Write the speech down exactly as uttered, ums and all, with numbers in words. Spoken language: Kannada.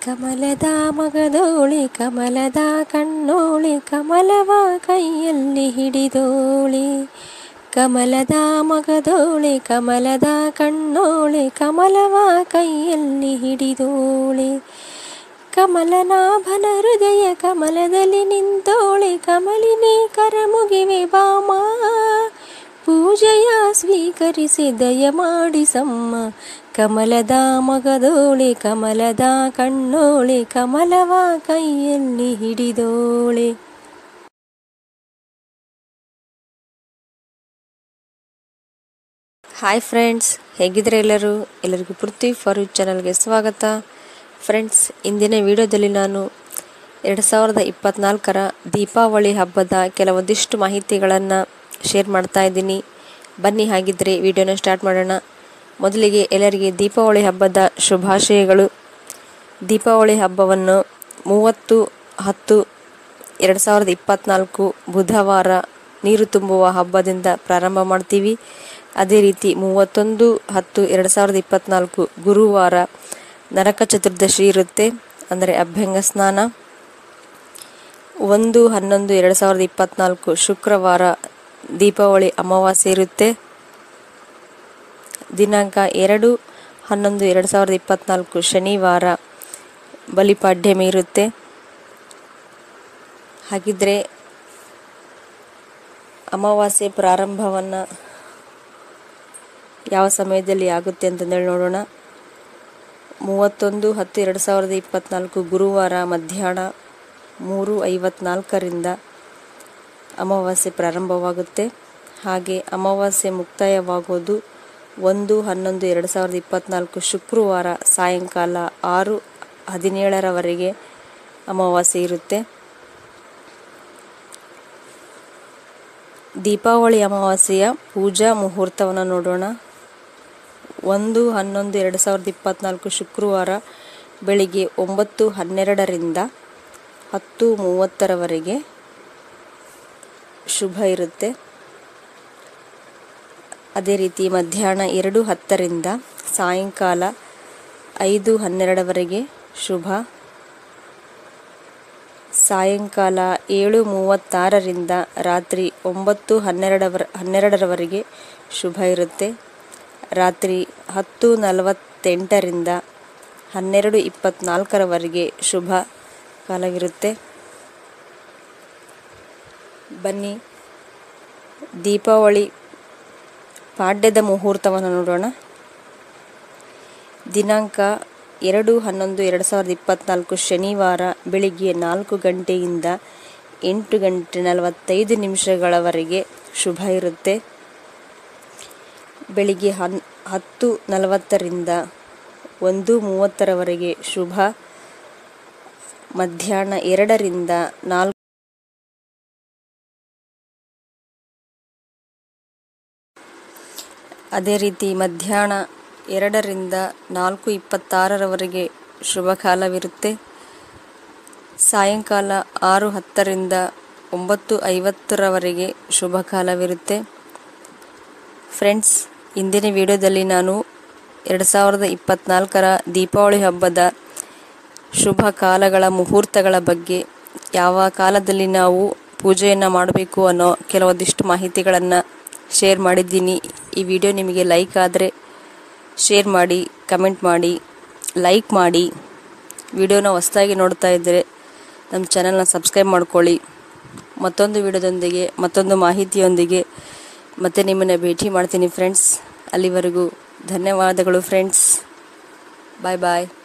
ಕಮಲದ ಮಗದೋಳೆ ಕಮಲದ ಕಣ್ಣೋಳೆ ಕಮಲವ ಕೈಯಲ್ಲಿ ಹಿಡಿದೋಳೆ. ಕಮಲದ ಮಗದೋಳೆ ಕಮಲದ ಕಣ್ಣೋಳೆ ಕಮಲವ ಕೈಯಲ್ಲಿ ಹಿಡಿದೋಳೆ. ಕಮಲನಾಭನ ಹೃದಯ ಕಮಲದಲ್ಲಿ ನಿಂತೋಳೆ ಕಮಲಿನಿ ಕರಮುಗಿವೆ ಬಾಮ. ಪೂಜೆಯ ಸ್ವೀಕರಿಸಿ ದಯ ಮಾಡಿಸಮ್ಮ. ಕಮಲದ ಮಗದೋಳೆ ಕಮಲದ ಕಣ್ಣೋಳೆ ಕಮಲವ ಕೈಯಲ್ಲಿ ಹಿಡಿದೋಳೆ. ಹಾಯ್ ಫ್ರೆಂಡ್ಸ್, ಹೇಗಿದ್ರೆ ಎಲ್ಲರೂ ಎಲ್ಲರಿಗೂ ಪೃಥ್ವಿ ಫಾರ್ ಯು ಚಾನಲ್ಗೆ ಸ್ವಾಗತ. ಫ್ರೆಂಡ್ಸ್, ಇಂದಿನ ವಿಡಿಯೋದಲ್ಲಿ ನಾನು ಎರಡು ಸಾವಿರದ ಇಪ್ಪತ್ತ್ನಾಲ್ಕರ ದೀಪಾವಳಿ ಹಬ್ಬದ ಕೆಲವೊಂದಿಷ್ಟು ಮಾಹಿತಿಗಳನ್ನು ಶೇರ್ ಮಾಡ್ತಾ ಇದ್ದೀನಿ. ಬನ್ನಿ ಹಾಗಿದ್ರೆ ವಿಡಿಯೋನ ಸ್ಟಾರ್ಟ್ ಮಾಡೋಣ. ಮೊದಲಿಗೆ ಎಲ್ಲರಿಗೆ ದೀಪಾವಳಿ ಹಬ್ಬದ ಶುಭಾಶಯಗಳು. ದೀಪಾವಳಿ ಹಬ್ಬವನ್ನು ಮೂವತ್ತು ಹತ್ತು ಎರಡು ಸಾವಿರದ ಇಪ್ಪತ್ತ್ನಾಲ್ಕು ಬುಧವಾರ ನೀರು ತುಂಬುವ ಹಬ್ಬದಿಂದ ಪ್ರಾರಂಭ ಮಾಡ್ತೀವಿ. ಅದೇ ರೀತಿ ಮೂವತ್ತೊಂದು ಹತ್ತು ಎರಡು ಸಾವಿರದ ಇಪ್ಪತ್ತ್ನಾಲ್ಕು ಗುರುವಾರ ನರಕ ಚತುರ್ದಶಿ ಇರುತ್ತೆ, ಅಂದರೆ ಅಭ್ಯಂಗ ಸ್ನಾನ. ಒಂದು ಹನ್ನೊಂದು ಎರಡು ಸಾವಿರದ ಇಪ್ಪತ್ತ್ನಾಲ್ಕು ಶುಕ್ರವಾರ ದೀಪಾವಳಿ ಅಮಾವಾಸ್ಯೆ ಇರುತ್ತೆ. ದಿನಾಂಕ ಎರಡು ಹನ್ನೊಂದು ಎರಡು ಸಾವಿರದ ಇಪ್ಪತ್ತ್ನಾಲ್ಕು ಶನಿವಾರ ಬಲಿಪಾಡ್ಯಮಿ ಇರುತ್ತೆ. ಹಾಗಿದ್ರೆ ಅಮಾವಾಸ್ಯೆ ಪ್ರಾರಂಭವನ್ನು ಯಾವ ಸಮಯದಲ್ಲಿ ಆಗುತ್ತೆ ಅಂತಂದೇಳಿ ನೋಡೋಣ. ಮೂವತ್ತೊಂದು ಹತ್ತು ಎರಡು ಸಾವಿರದ ಇಪ್ಪತ್ತ್ನಾಲ್ಕು ಗುರುವಾರ ಮಧ್ಯಾಹ್ನ ಮೂರು ಐವತ್ನಾಲ್ಕರಿಂದ ಅಮಾವಾಸ್ಯೆ ಪ್ರಾರಂಭವಾಗುತ್ತೆ. ಹಾಗೆ ಅಮಾವಾಸ್ಯೆ ಮುಕ್ತಾಯವಾಗೋದು ಒಂದು ಹನ್ನೊಂದು ಎರಡು ಸಾವಿರದ ಇಪ್ಪತ್ತ್ನಾಲ್ಕು ಶುಕ್ರವಾರ ಸಾಯಂಕಾಲ ಆರು ಹದಿನೇಳರವರೆಗೆ ಅಮಾವಾಸ್ಯೆ ಇರುತ್ತೆ. ದೀಪಾವಳಿ ಅಮಾವಾಸ್ಯೆಯ ಪೂಜಾ ಮುಹೂರ್ತವನ್ನು ನೋಡೋಣ. ಒಂದು ಹನ್ನೊಂದು ಎರಡು ಸಾವಿರದ ಇಪ್ಪತ್ತ್ನಾಲ್ಕು ಶುಕ್ರವಾರ ಬೆಳಿಗ್ಗೆ ಒಂಬತ್ತು ಹನ್ನೆರಡರಿಂದ ಹತ್ತು ಮೂವತ್ತರವರೆಗೆ ಶುಭ ಇರುತ್ತೆ. ಅದೇ ರೀತಿ ಮಧ್ಯಾಹ್ನ ಎರಡು ಹತ್ತರಿಂದ ಸಾಯಂಕಾಲ ಐದು ಹನ್ನೆರಡರವರೆಗೆ ಶುಭ. ಸಾಯಂಕಾಲ ಏಳು ಮೂವತ್ತಾರರಿಂದ ರಾತ್ರಿ ಒಂಬತ್ತು ಹನ್ನೆರಡವರ ಹನ್ನೆರಡರವರೆಗೆ ಶುಭ ಇರುತ್ತೆ. ರಾತ್ರಿ ಹತ್ತು ನಲವತ್ತೆಂಟರಿಂದ ಹನ್ನೆರಡು ಇಪ್ಪತ್ತ್ನಾಲ್ಕರವರೆಗೆ ಶುಭ ಕಾಲವಿರುತ್ತೆ. ಬನ್ನಿ ದೀಪಾವಳಿ ಪಾಡ್ಯದ ಮುಹೂರ್ತವನ್ನು ನೋಡೋಣ. ದಿನಾಂಕ ಎರಡು ಹನ್ನೊಂದು ಎರಡು ಸಾವಿರದ ಇಪ್ಪತ್ತ್ನಾಲ್ಕು ಶನಿವಾರ ಬೆಳಿಗ್ಗೆ ನಾಲ್ಕು ಗಂಟೆಯಿಂದ ಎಂಟು ಗಂಟೆ ನಲವತ್ತೈದು ನಿಮಿಷಗಳವರೆಗೆ ಶುಭ ಇರುತ್ತೆ. ಬೆಳಿಗ್ಗೆ ಹನ್ ಹತ್ತು ನಲವತ್ತರಿಂದ ಒಂದು ಮೂವತ್ತರವರೆಗೆ ಶುಭ. ಮಧ್ಯಾಹ್ನ ಎರಡರಿಂದ ನಾಲ್ಕು ಅದೇ ರೀತಿ ಮಧ್ಯಾಹ್ನ ಎರಡರಿಂದ ನಾಲ್ಕು ಇಪ್ಪತ್ತಾರರವರೆಗೆ ಶುಭ ಕಾಲವಿರುತ್ತೆ. ಸಾಯಂಕಾಲ ಆರು ಹತ್ತರಿಂದ ಒಂಬತ್ತು ಐವತ್ತರವರೆಗೆ ಶುಭ ಕಾಲವಿರುತ್ತೆ. ಫ್ರೆಂಡ್ಸ್, ಇಂದಿನ ವಿಡಿಯೋದಲ್ಲಿ ನಾನು ಎರಡು ಸಾವಿರದ ಇಪ್ಪತ್ತ್ನಾಲ್ಕರ ದೀಪಾವಳಿ ಹಬ್ಬದ ಶುಭ ಕಾಲಗಳ ಮುಹೂರ್ತಗಳ ಬಗ್ಗೆ, ಯಾವ ಕಾಲದಲ್ಲಿ ನಾವು ಪೂಜೆಯನ್ನು ಮಾಡಬೇಕು ಅನ್ನೋ ಕೆಲವೊಂದಿಷ್ಟು ಮಾಹಿತಿಗಳನ್ನು ಶೇರ್ ಮಾಡಿದ್ದೀನಿ. ಈ ವಿಡಿಯೋ ನಿಮಗೆ ಲೈಕ್ ಆದರೆ ಶೇರ್ ಮಾಡಿ, ಕಮೆಂಟ್ ಮಾಡಿ, ಲೈಕ್ ಮಾಡಿ. ವಿಡಿಯೋನ ಹೊಸದಾಗಿ ನೋಡ್ತಾ ಇದ್ದರೆ ನಮ್ಮ ಚಾನಲ್ನ ಸಬ್ಸ್ಕ್ರೈಬ್ ಮಾಡ್ಕೊಳ್ಳಿ. ಮತ್ತೊಂದು ವಿಡಿಯೋದೊಂದಿಗೆ ಮತ್ತೊಂದು ಮಾಹಿತಿಯೊಂದಿಗೆ ಮತ್ತೆ ನಿಮ್ಮನ್ನು ಭೇಟಿ ಮಾಡ್ತೀನಿ ಫ್ರೆಂಡ್ಸ್. ಅಲ್ಲಿವರೆಗೂ ಧನ್ಯವಾದಗಳು ಫ್ರೆಂಡ್ಸ್. ಬಾಯ್ ಬಾಯ್.